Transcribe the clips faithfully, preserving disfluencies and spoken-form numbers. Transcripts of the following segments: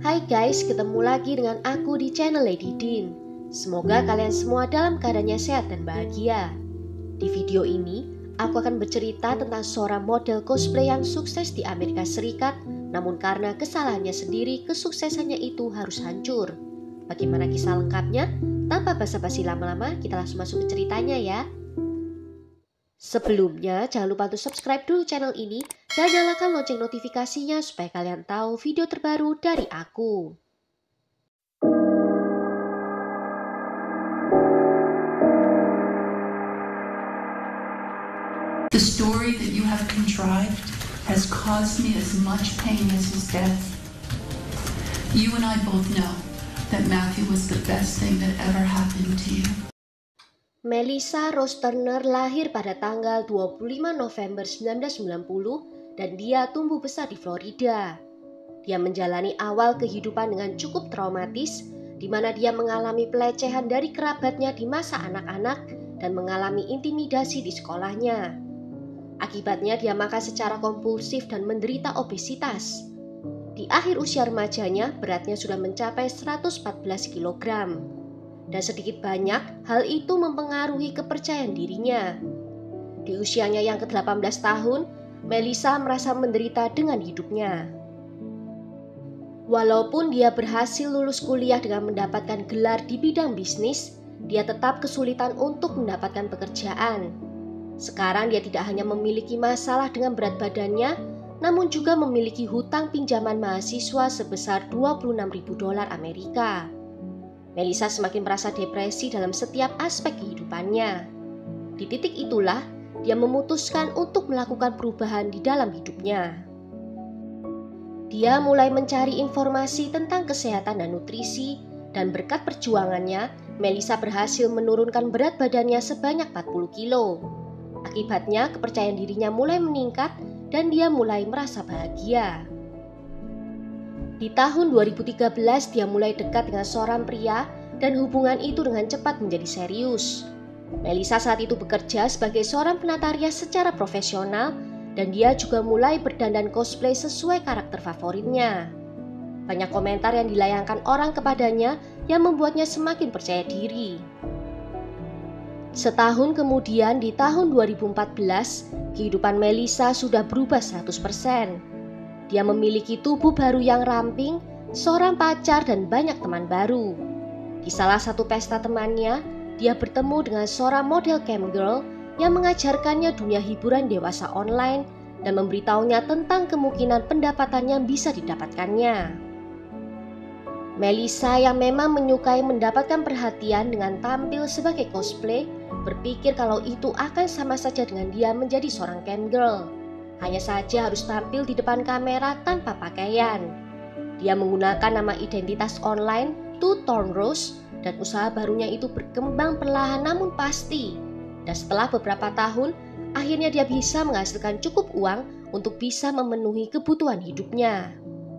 Hai guys, ketemu lagi dengan aku di channel Lady Dean. Semoga kalian semua dalam keadaannya sehat dan bahagia. Di video ini, aku akan bercerita tentang seorang model cosplay yang sukses di Amerika Serikat, namun karena kesalahannya sendiri, kesuksesannya itu harus hancur. Bagaimana kisah lengkapnya? Tanpa basa-basi lama-lama, kita langsung masuk ke ceritanya ya. Sebelumnya, jangan lupa untuk subscribe dulu channel ini dan nyalakan lonceng notifikasinya supaya kalian tahu video terbaru dari aku. The story that you have contrived has caused me as much pain as his death. You and I both know that Matthew was the best thing that ever happened to you. Melissa Rose Turner lahir pada tanggal dua puluh lima November seribu sembilan ratus sembilan puluh dan dia tumbuh besar di Florida. Dia menjalani awal kehidupan dengan cukup traumatis, di mana dia mengalami pelecehan dari kerabatnya di masa anak-anak dan mengalami intimidasi di sekolahnya. Akibatnya dia makan secara kompulsif dan menderita obesitas. Di akhir usia remajanya, beratnya sudah mencapai seratus empat belas kilogram. Dan sedikit banyak, hal itu mempengaruhi kepercayaan dirinya. Di usianya yang ke delapan belas tahun, Melissa merasa menderita dengan hidupnya. Walaupun dia berhasil lulus kuliah dengan mendapatkan gelar di bidang bisnis, dia tetap kesulitan untuk mendapatkan pekerjaan. Sekarang dia tidak hanya memiliki masalah dengan berat badannya, namun juga memiliki hutang pinjaman mahasiswa sebesar dua puluh enam ribu dolar Amerika. Melissa semakin merasa depresi dalam setiap aspek kehidupannya. Di titik itulah, dia memutuskan untuk melakukan perubahan di dalam hidupnya. Dia mulai mencari informasi tentang kesehatan dan nutrisi, dan berkat perjuangannya, Melissa berhasil menurunkan berat badannya sebanyak empat puluh kilo. Akibatnya, kepercayaan dirinya mulai meningkat, dan dia mulai merasa bahagia. Di tahun dua ribu tiga belas, dia mulai dekat dengan seorang pria dan hubungan itu dengan cepat menjadi serius. Melissa saat itu bekerja sebagai seorang penata rias secara profesional dan dia juga mulai berdandan cosplay sesuai karakter favoritnya. Banyak komentar yang dilayangkan orang kepadanya yang membuatnya semakin percaya diri. Setahun kemudian di tahun dua ribu empat belas, kehidupan Melissa sudah berubah seratus persen. Dia memiliki tubuh baru yang ramping, seorang pacar dan banyak teman baru. Di salah satu pesta temannya, dia bertemu dengan seorang model cam girl yang mengajarkannya dunia hiburan dewasa online dan memberitahunya tentang kemungkinan pendapatan yang bisa didapatkannya. Melissa yang memang menyukai mendapatkan perhatian dengan tampil sebagai cosplay, berpikir kalau itu akan sama saja dengan dia menjadi seorang cam girl. Hanya saja harus tampil di depan kamera tanpa pakaian. Dia menggunakan nama identitas online Two Tone Rose dan usaha barunya itu berkembang perlahan namun pasti. Dan setelah beberapa tahun, akhirnya dia bisa menghasilkan cukup uang untuk bisa memenuhi kebutuhan hidupnya.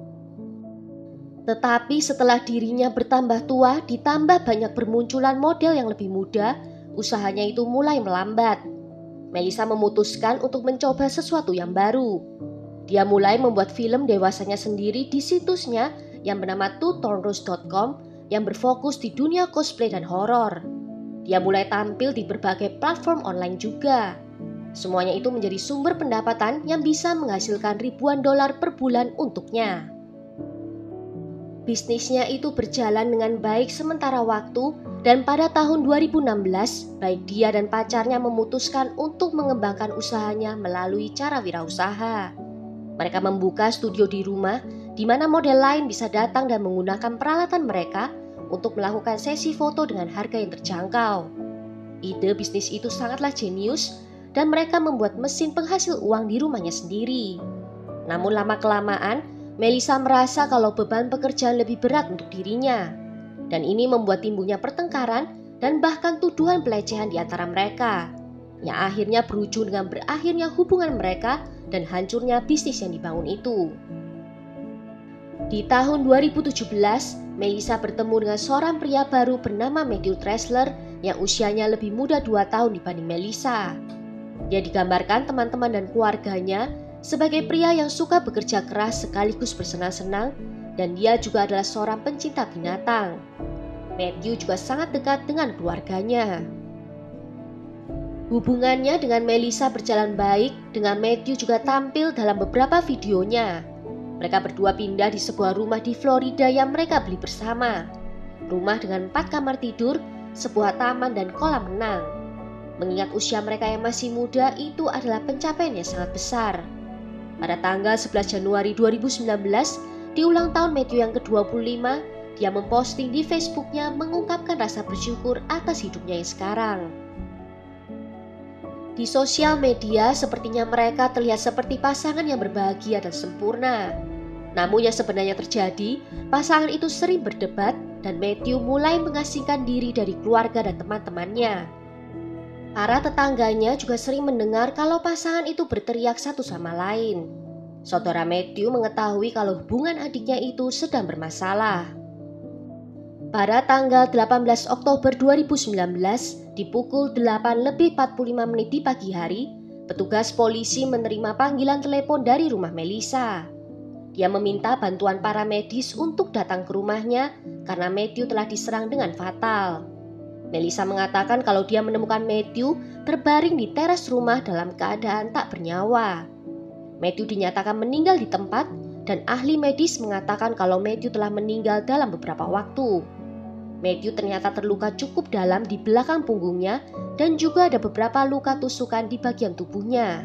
Tetapi setelah dirinya bertambah tua, ditambah banyak bermunculan model yang lebih muda, usahanya itu mulai melambat. Melissa memutuskan untuk mencoba sesuatu yang baru. Dia mulai membuat film dewasanya sendiri di situsnya yang bernama two tone rose dot com yang berfokus di dunia cosplay dan horor. Dia mulai tampil di berbagai platform online juga. Semuanya itu menjadi sumber pendapatan yang bisa menghasilkan ribuan dolar per bulan untuknya. Bisnisnya itu berjalan dengan baik sementara waktu, dan pada tahun dua ribu enam belas, baik dia dan pacarnya memutuskan untuk mengembangkan usahanya melalui cara wirausaha. Mereka membuka studio di rumah, di mana model lain bisa datang dan menggunakan peralatan mereka untuk melakukan sesi foto dengan harga yang terjangkau. Ide bisnis itu sangatlah jenius, dan mereka membuat mesin penghasil uang di rumahnya sendiri. Namun lama-kelamaan, Melissa merasa kalau beban pekerjaan lebih berat untuk dirinya. Dan ini membuat timbulnya pertengkaran dan bahkan tuduhan pelecehan di antara mereka, yang akhirnya berujung dengan berakhirnya hubungan mereka dan hancurnya bisnis yang dibangun itu. Di tahun dua ribu tujuh belas, Melissa bertemu dengan seorang pria baru bernama Matthew Tressler yang usianya lebih muda dua tahun dibanding Melissa. Dia digambarkan teman-teman dan keluarganya sebagai pria yang suka bekerja keras sekaligus bersenang-senang dan dia juga adalah seorang pencinta binatang. Matthew juga sangat dekat dengan keluarganya. Hubungannya dengan Melissa berjalan baik, dengan Matthew juga tampil dalam beberapa videonya. Mereka berdua pindah di sebuah rumah di Florida yang mereka beli bersama. Rumah dengan empat kamar tidur, sebuah taman dan kolam renang. Mengingat usia mereka yang masih muda, itu adalah pencapaian yang sangat besar. Pada tanggal sebelas Januari dua ribu sembilan belas, di ulang tahun Matthew yang ke dua puluh lima, dia memposting di Facebooknya mengungkapkan rasa bersyukur atas hidupnya yang sekarang. Di sosial media, sepertinya mereka terlihat seperti pasangan yang berbahagia dan sempurna. Namun yang sebenarnya terjadi, pasangan itu sering berdebat dan Matthew mulai mengasingkan diri dari keluarga dan teman-temannya. Para tetangganya juga sering mendengar kalau pasangan itu berteriak satu sama lain. Saudara Matthew mengetahui kalau hubungan adiknya itu sedang bermasalah. Pada tanggal delapan belas Oktober dua ribu sembilan belas, di pukul delapan lebih empat puluh lima menit di pagi hari, petugas polisi menerima panggilan telepon dari rumah Melissa. Dia meminta bantuan para medis untuk datang ke rumahnya karena Matthew telah diserang dengan fatal. Melissa mengatakan kalau dia menemukan Matthew terbaring di teras rumah dalam keadaan tak bernyawa. Matthew dinyatakan meninggal di tempat dan ahli medis mengatakan kalau Matthew telah meninggal dalam beberapa waktu. Matthew ternyata terluka cukup dalam di belakang punggungnya dan juga ada beberapa luka tusukan di bagian tubuhnya.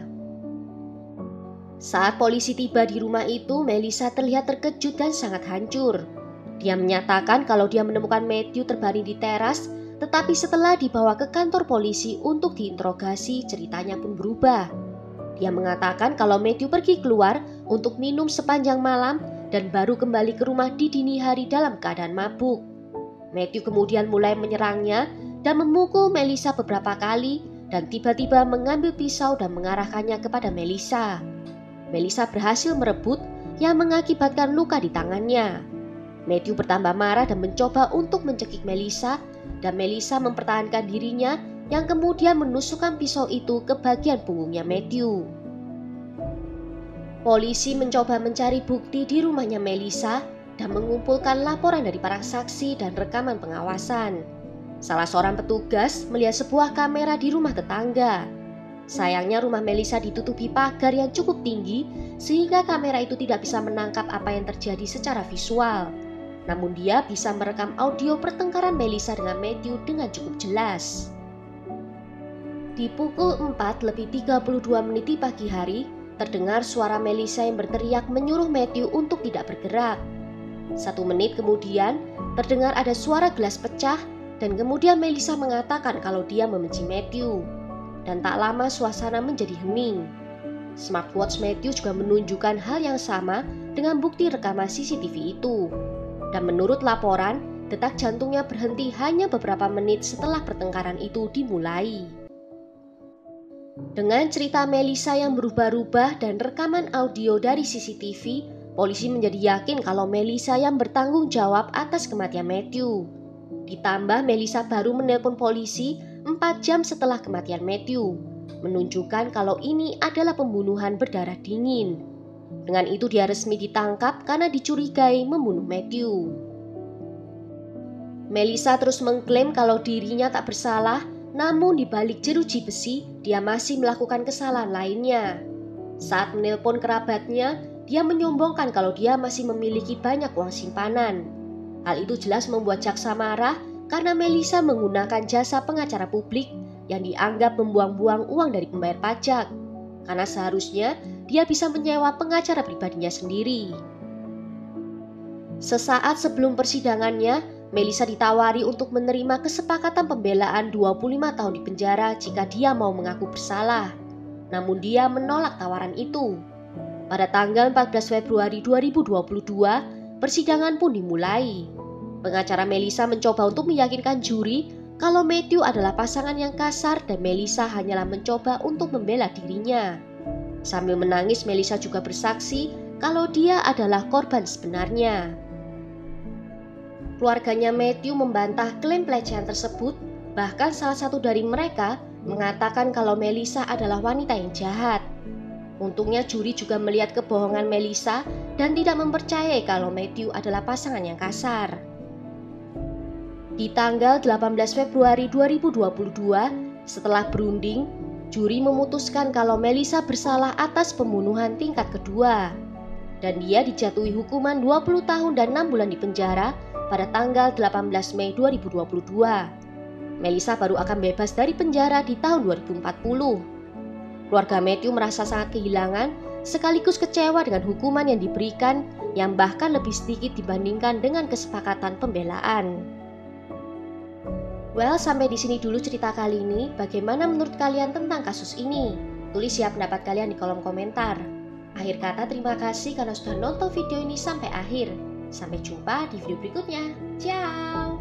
Saat polisi tiba di rumah itu, Melissa terlihat terkejut dan sangat hancur. Dia menyatakan kalau dia menemukan Matthew terbaring di teras, tetapi setelah dibawa ke kantor polisi untuk diinterogasi, ceritanya pun berubah. Dia mengatakan kalau Matthew pergi keluar untuk minum sepanjang malam dan baru kembali ke rumah di dini hari dalam keadaan mabuk. Matthew kemudian mulai menyerangnya dan memukul Melissa beberapa kali dan tiba-tiba mengambil pisau dan mengarahkannya kepada Melissa. Melissa berhasil merebut yang mengakibatkan luka di tangannya. Matthew bertambah marah dan mencoba untuk mencekik Melissa dan Melissa mempertahankan dirinya yang kemudian menusukkan pisau itu ke bagian punggungnya Matthew. Polisi mencoba mencari bukti di rumahnya Melissa dan mengumpulkan laporan dari para saksi dan rekaman pengawasan. Salah seorang petugas melihat sebuah kamera di rumah tetangga. Sayangnya rumah Melissa ditutupi pagar yang cukup tinggi sehingga kamera itu tidak bisa menangkap apa yang terjadi secara visual. Namun dia bisa merekam audio pertengkaran Melissa dengan Matthew dengan cukup jelas. Di pukul empat lebih tiga puluh dua menit di pagi hari, terdengar suara Melissa yang berteriak menyuruh Matthew untuk tidak bergerak. Satu menit kemudian, terdengar ada suara gelas pecah dan kemudian Melissa mengatakan kalau dia membenci Matthew. Dan tak lama suasana menjadi hening. Smartwatch Matthew juga menunjukkan hal yang sama dengan bukti rekaman C C T V itu. Dan menurut laporan, detak jantungnya berhenti hanya beberapa menit setelah pertengkaran itu dimulai. Dengan cerita Melissa yang berubah-ubah dan rekaman audio dari C C T V, polisi menjadi yakin kalau Melissa yang bertanggung jawab atas kematian Matthew. Ditambah Melissa baru menelpon polisi empat jam setelah kematian Matthew, menunjukkan kalau ini adalah pembunuhan berdarah dingin. Dengan itu dia resmi ditangkap karena dicurigai membunuh Matthew. Melissa terus mengklaim kalau dirinya tak bersalah, namun di balik jeruji besi, dia masih melakukan kesalahan lainnya. Saat menelpon kerabatnya, dia menyombongkan kalau dia masih memiliki banyak uang simpanan. Hal itu jelas membuat jaksa marah karena Melissa menggunakan jasa pengacara publik yang dianggap membuang-buang uang dari pembayar pajak. Karena seharusnya dia bisa menyewa pengacara pribadinya sendiri. Sesaat sebelum persidangannya, Melissa ditawari untuk menerima kesepakatan pembelaan dua puluh lima tahun di penjara jika dia mau mengaku bersalah. Namun dia menolak tawaran itu. Pada tanggal empat belas Februari dua ribu dua puluh dua, persidangan pun dimulai. Pengacara Melissa mencoba untuk meyakinkan juri kalau Matthew adalah pasangan yang kasar dan Melissa hanyalah mencoba untuk membela dirinya. Sambil menangis, Melissa juga bersaksi kalau dia adalah korban sebenarnya. Keluarganya Matthew membantah klaim pelecehan tersebut, bahkan salah satu dari mereka mengatakan kalau Melissa adalah wanita yang jahat. Untungnya juri juga melihat kebohongan Melissa dan tidak mempercayai kalau Matthew adalah pasangan yang kasar. Di tanggal delapan belas Februari dua ribu dua puluh dua, setelah berunding, juri memutuskan kalau Melissa bersalah atas pembunuhan tingkat kedua, dan dia dijatuhi hukuman dua puluh tahun dan enam bulan di penjara pada tanggal delapan belas Mei dua ribu dua puluh dua. Melissa baru akan bebas dari penjara di tahun dua ribu empat puluh. Keluarga Matthew merasa sangat kehilangan sekaligus kecewa dengan hukuman yang diberikan yang bahkan lebih sedikit dibandingkan dengan kesepakatan pembelaan. Well, sampai di sini dulu cerita kali ini. Bagaimana menurut kalian tentang kasus ini? Tulis ya pendapat kalian di kolom komentar. Akhir kata, terima kasih karena sudah nonton video ini sampai akhir. Sampai jumpa di video berikutnya. Ciao!